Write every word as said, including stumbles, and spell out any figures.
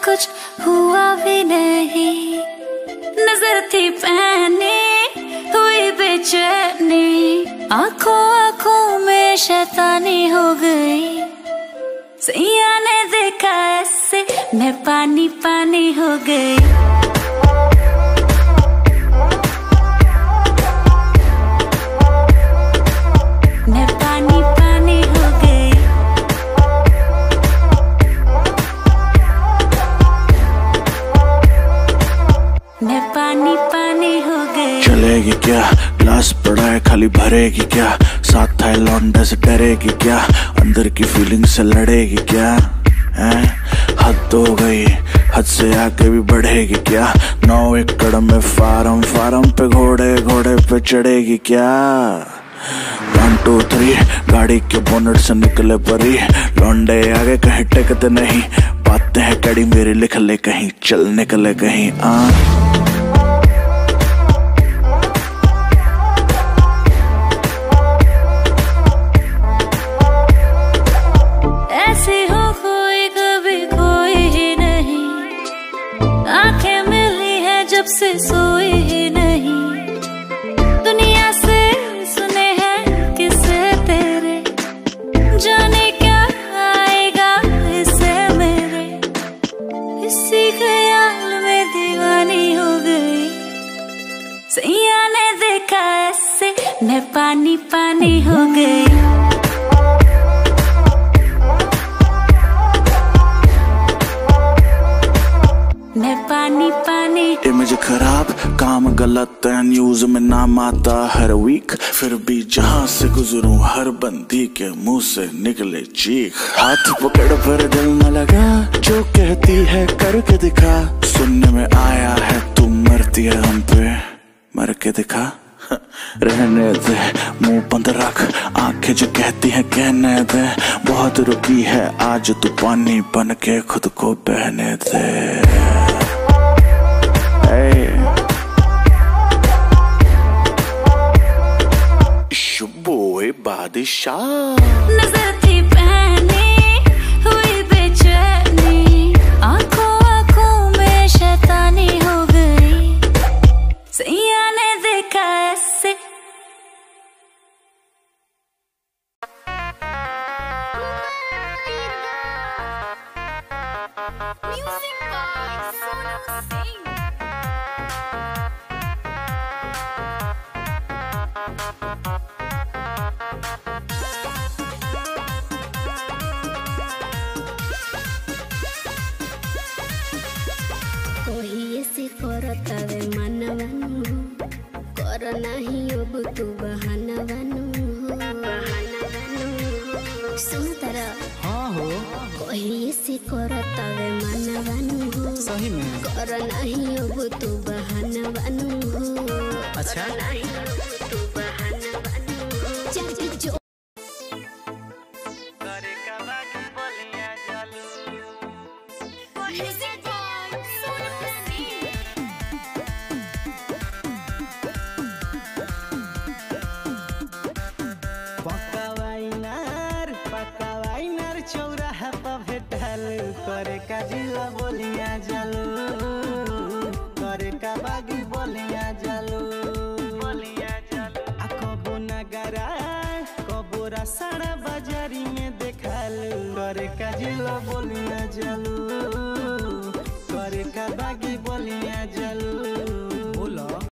कुछ हुआ भी नहीं, नजर थी पहनी हुई बेचैनी, आंखों आंखों में शैतानी हो गई। सैया ने देखा ऐसे मैं पानी पानी हो गई। मैं पानी पानी हो गई। मैं पानी पानी हो गई। चलेगी क्या, ग्लास पड़ा है खाली भरेगी क्या, साथ है लौंडे से डरेगी क्या, अंदर की फीलिंग से लड़ेगी क्या, हैं? हद हो गई, हद से आगे भी बढ़ेगी क्या, नौ एकड़ में फार्म फार्म पे घोड़े घोड़े पे चढ़ेगी क्या। वन टू थ्री गाड़ी के बोनट से निकले परी, लौंडे आगे कहीं टेकते नहीं, बातें हैं कड़ी मेरी लिख ले कहीं, चल निकले कहीं। आ ऐसी हो कोई कभी कोई ही नहीं, आंखें मिली है जब से सोई ही नहीं, दुनिया से सुने हैं किस्से तेरे, जाने क्या आएगा इससे मेरे, इसी ख्याल में दीवानी हो गई। सैया ने देखा ऐसे मैं पानी पानी हो गई। मैं पानी पानी। इमेज खराब, काम गलत है, न्यूज में नाम आता हर वीक, फिर भी जहां से गुजरूं हर बंदी के मुंह से निकले चीख। हाथ पकड़ पर दिल न लगा, जो कहती है करके दिखा, सुनने में आया है तू मरती है हम पे, मर के दिखा। रहने दे मुंह बंद रख, आंखें जो कहती हैं कहने दे, बहुत रुकी है आज तू पानी बन के खुद को बहने दे। Hey. Boy, बादशाह। नजर थी पहनी हुई बेचैनी, आंखों आंखों में शैतानी हो गई। सैया ने देखा ऐसे। Music by Sonu Singh। कोही ऐसे करतावे मनवनु हो, कर नहीं अब तू बहानवनु हो, बहानवनु हो। सुन तरा हाँ हो, कोही ऐसे करतावे मनवनु हो, सही में कर नहीं अब तू बहानवनु हो। अच्छा नहीं अब तू बहानवनु हो। चल चल जो करे का बाकी बोलिया जालू। Music by Sonu Singh। पक्का वाइनर पक्का वाइनर चौराहा पर भेटल, करे का जिला बोलिया जालू, करे का बागी बोलिया जालू, बोलिया जालू। आ कबो नगरा कबो रसड़ा बाजारी में देखल, करे का जिला बोलिया जालू, करे का बागी